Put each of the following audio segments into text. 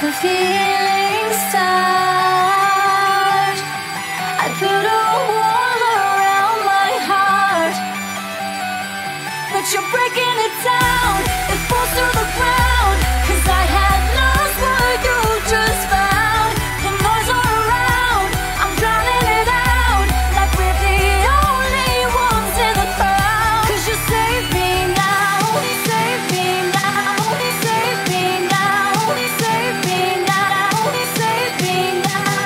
the feeling start, I put a wall around my heart, but you're breaking it down. It falls to the ground, 'cause I had lost what you just found. The noise all around, I'm drowning it out, like we're the only ones in the crowd. 'Cause you save me now, save me now, save me now, save me now, save me now.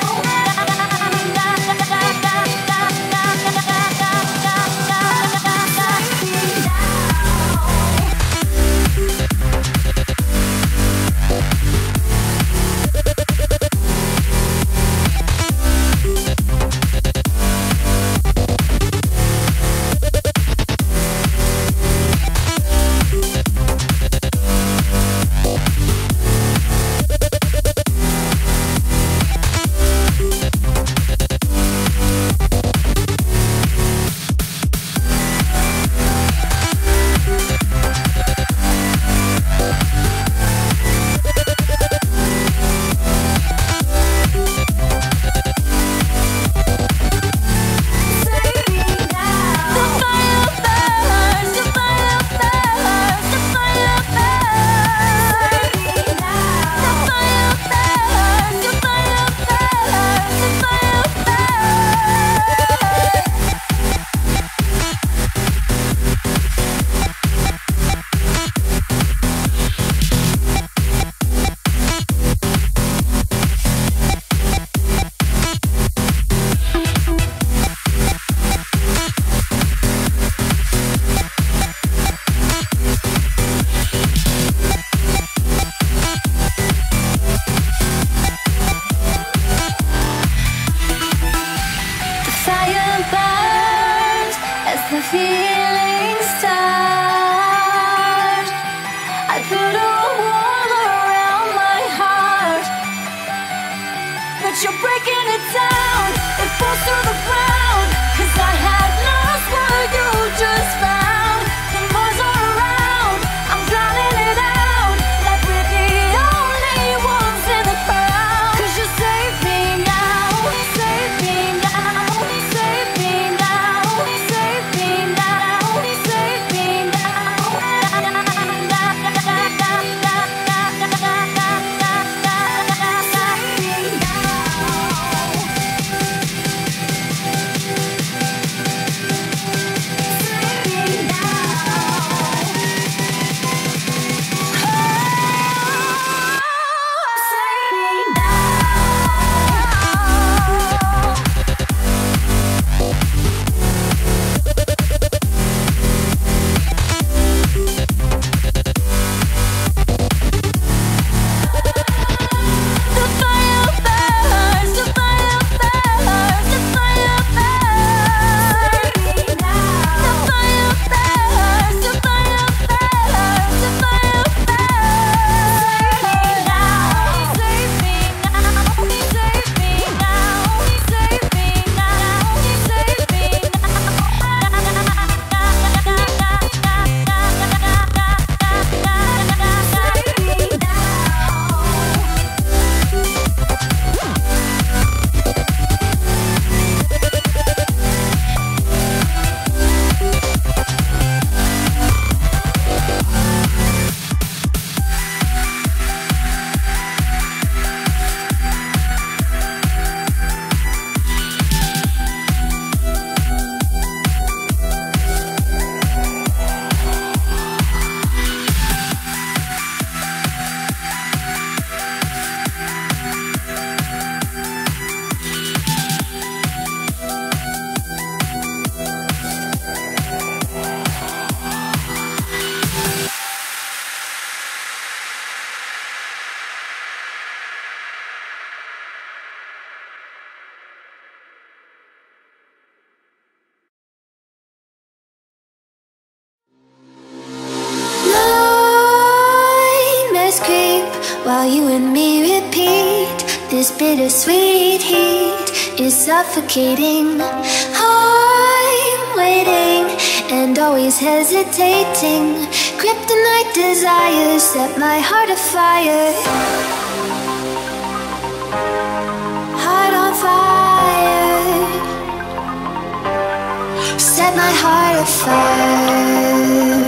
The feeling start, I put a wall around my heart, but you're breaking it down. It falls to the ground, 'cause I had lost what you just found. The noise all around, I'm drowning it out, like we're the only ones in the crowd. 'Cause you save me now, save me now, save me now, save me now, save me now. While you and me repeat, this bittersweet heat is suffocating. I'm waiting and always hesitating. Kryptonite desires set my heart afire. of fire.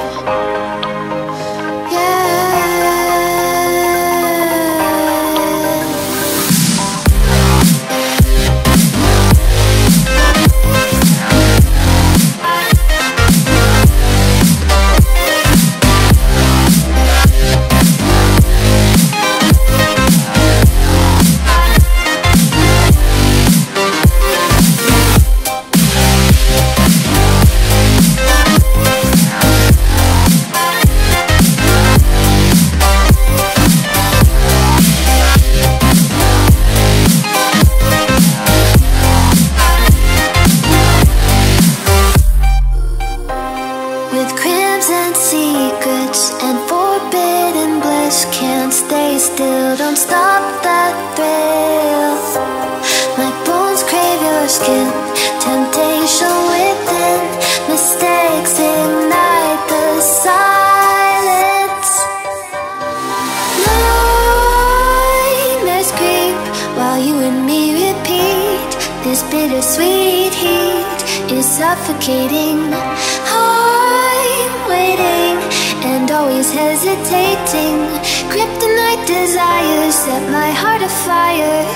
Bittersweet heat is suffocating. I'm waiting and always hesitating. Kryptonite desires set my heart afire.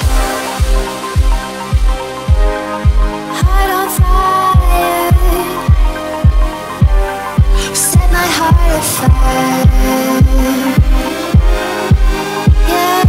Heart on fire. Set my heart afire. Yeah.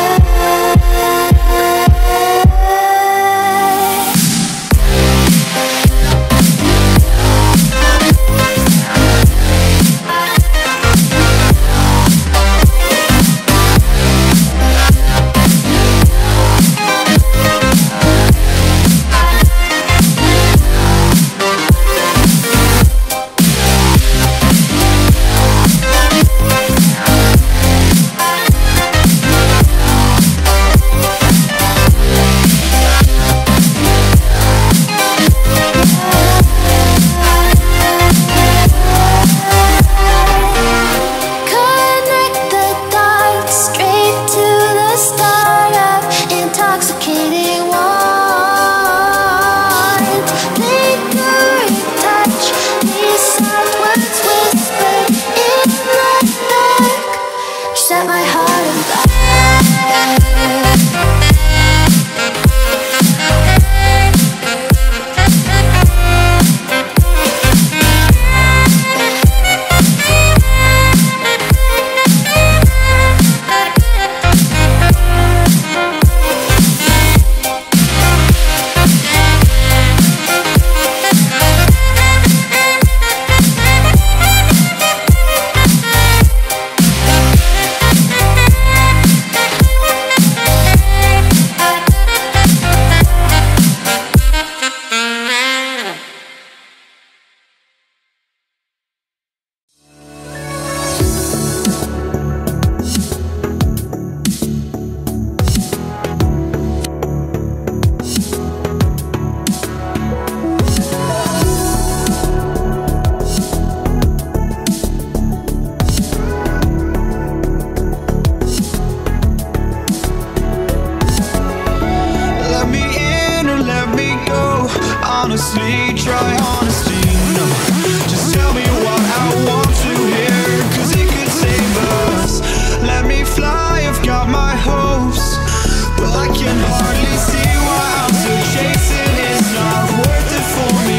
Honestly, try honesty, no. Just tell me what I want to hear, 'cause it could save us. Let me fly, I've got my hopes, but I can hardly see why I'm still chasing. It's not worth it for me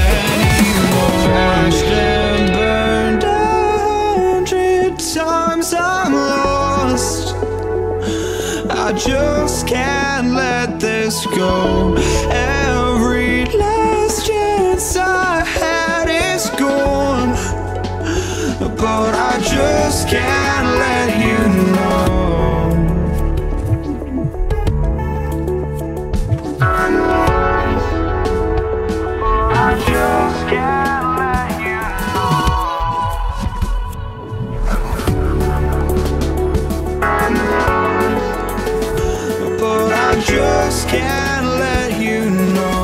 anymore. Crashed and burned 100 times, I'm lost. I just can't let this go. Every last chance I had is gone, but I just can't let you know. I just can't let you know. But I just can't let you know.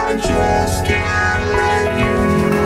I just can't let you know.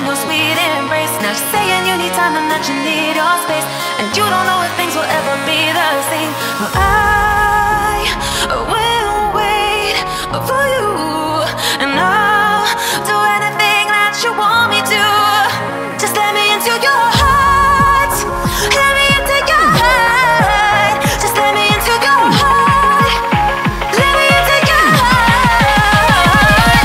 and your sweet embrace. Now you're saying you need time and that you need your space, and you don't know if things will ever be the same. Well, I will wait for you, and I'll do anything that you want me to. Just let me into your heart. Let me into your heart. Just let me into your heart. Let me into your heart.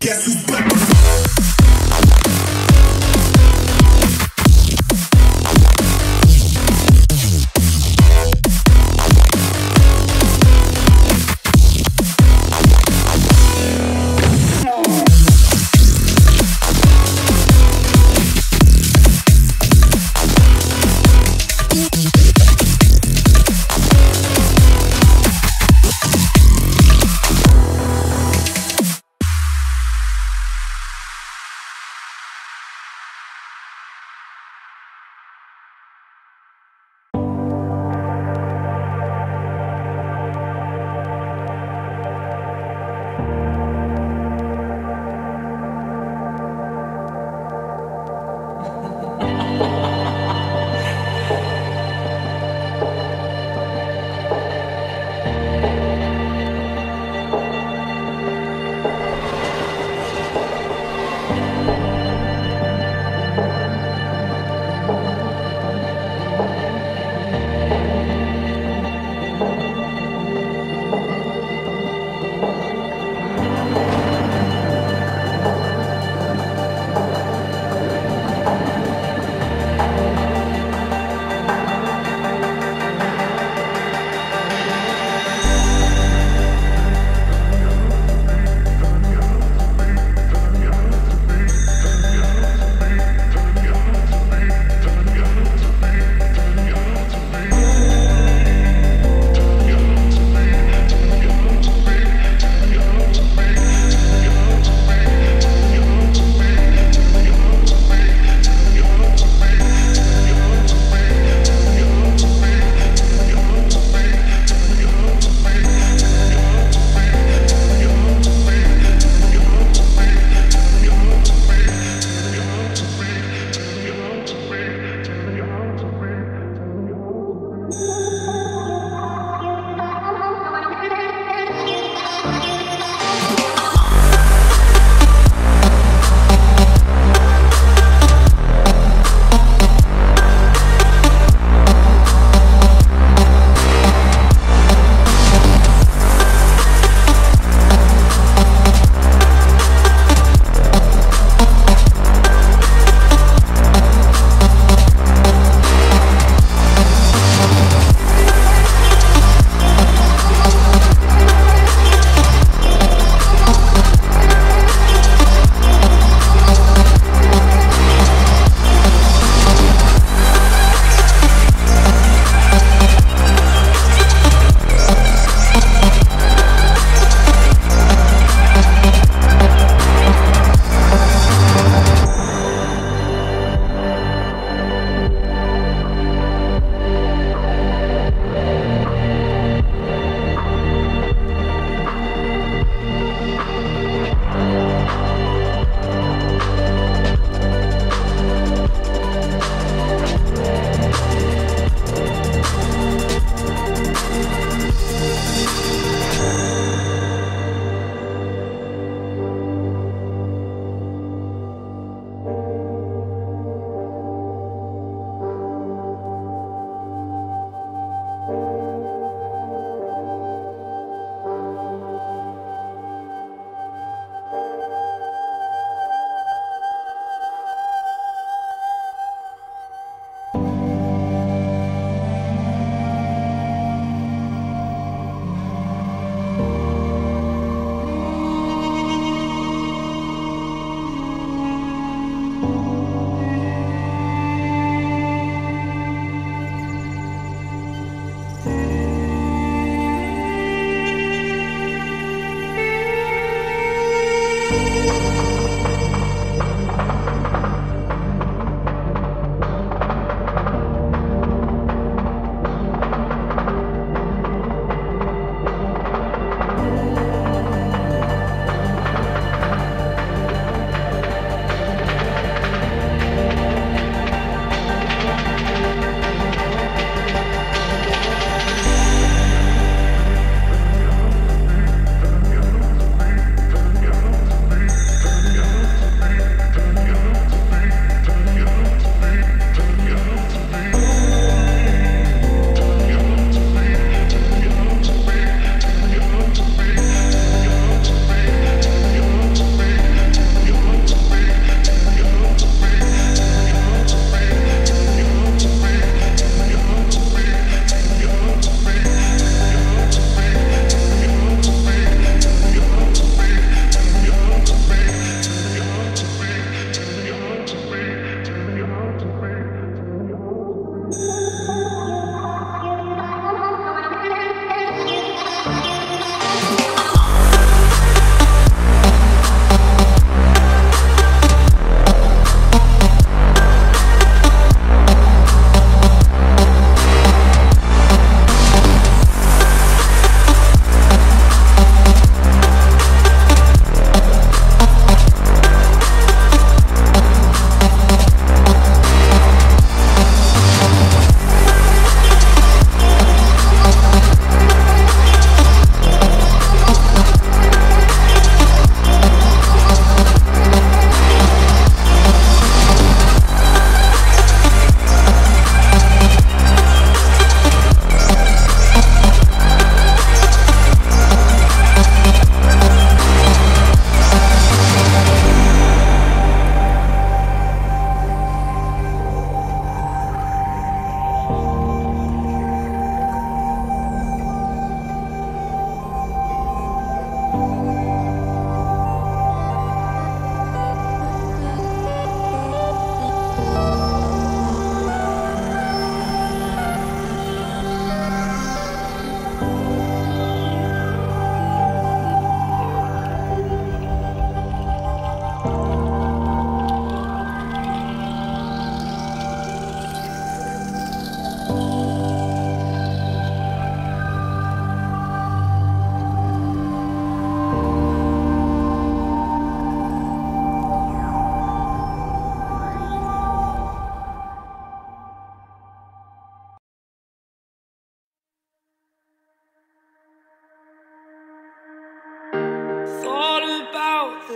Guess who's back?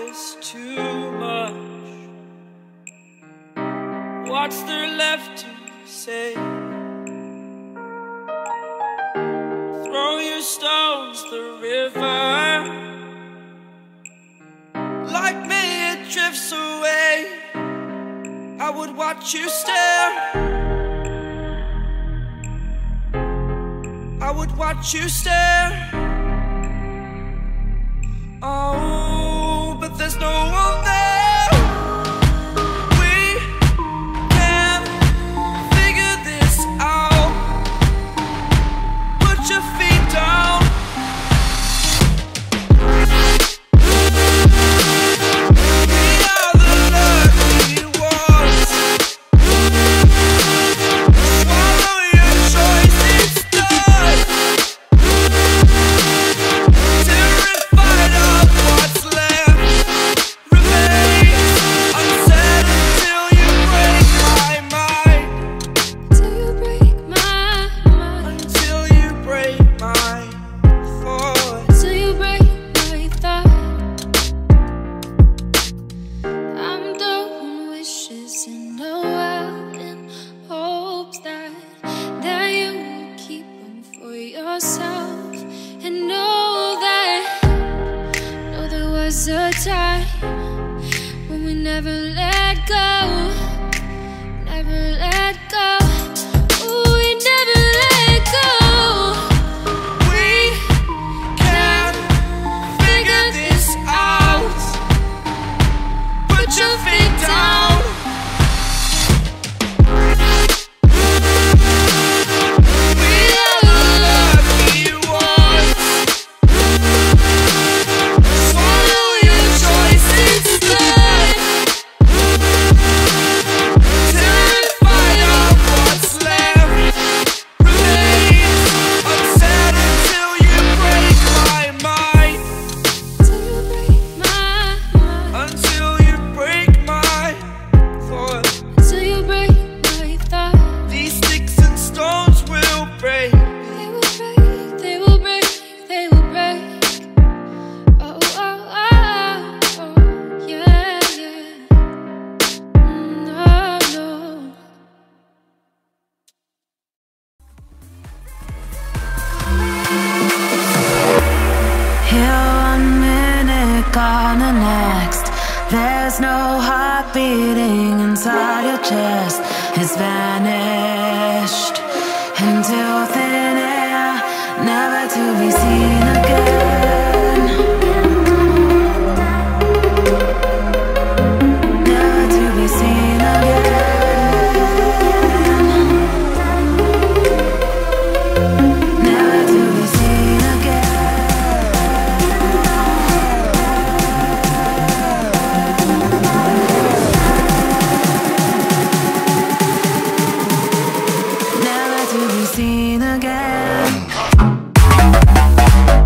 this too much? What's there left to say? Throw your stones the river. Like me it drifts away. I would watch you stare. I would watch you stare. Oh, but there's no one there. We can figure this out. Put your feet down. We are the lucky ones. Swallow your choice, it's done. Terrified of what's left remains unsaid until you break my mind. Till you break my mind. Until you break my thoughts. Till you break my thought. I'm doing wishes in the world in hopes that you will keep them for yourself. And know there was a time when we never let go. Never let go. Ooh, we never let go. We can figure this out. Put your feet down. We are the lucky ones. Swallow your choice, it's done. Terrified of what's left remains unsaid until you break my mind. Till you break my mind. Until you break my thought. Till you break my thought. These sticks and stones will break. They will break, they will break, they will break. Oh, oh, oh, oh, yeah, yeah. No, no. Here one minute, gone the next. There's no heart beating inside your chest. It's vanished into thin air, never to be seen again. Never to be seen again. Never to be seen again. Never to be seen again.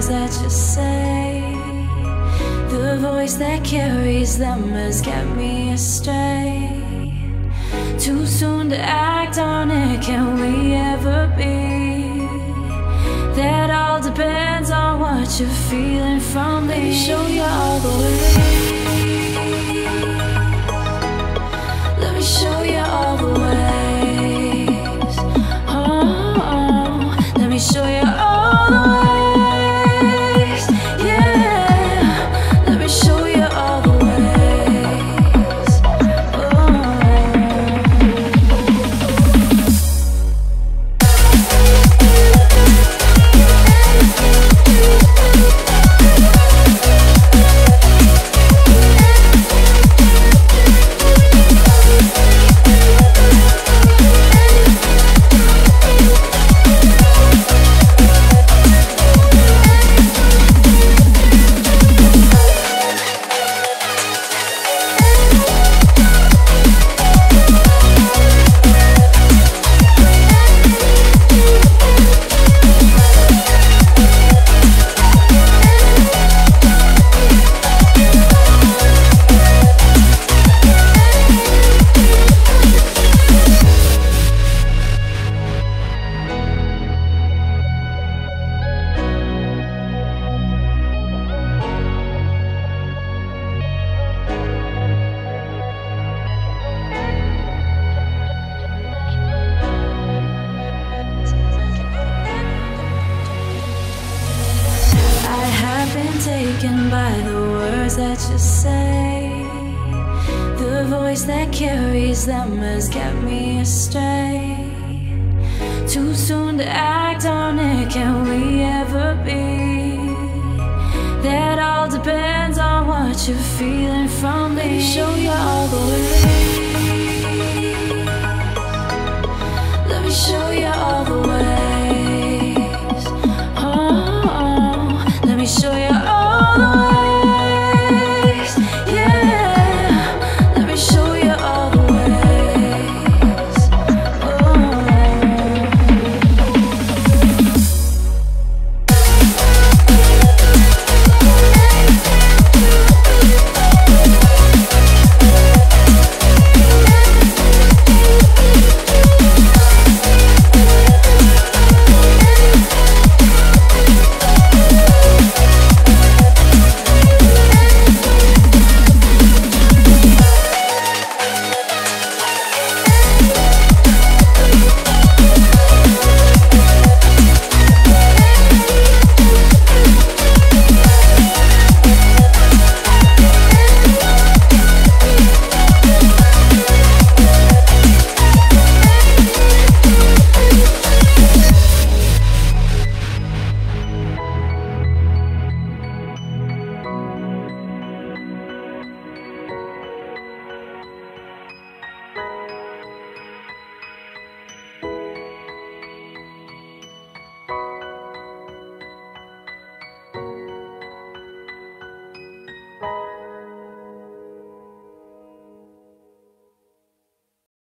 words that you say. The voice that carries them has kept me astray. Too soon to act on it, can we ever be? That all depends on what you're feeling from me. Let me show you all the way. Let me show you all the ways. Oh, let me show you all the ways. Yeah, let me show you all the ways. Oh. Taken by the words that you say. The voice that carries them has kept me astray. Too soon to act on it, can we ever be? That all depends on what you're feeling from me. Let me show you all the way.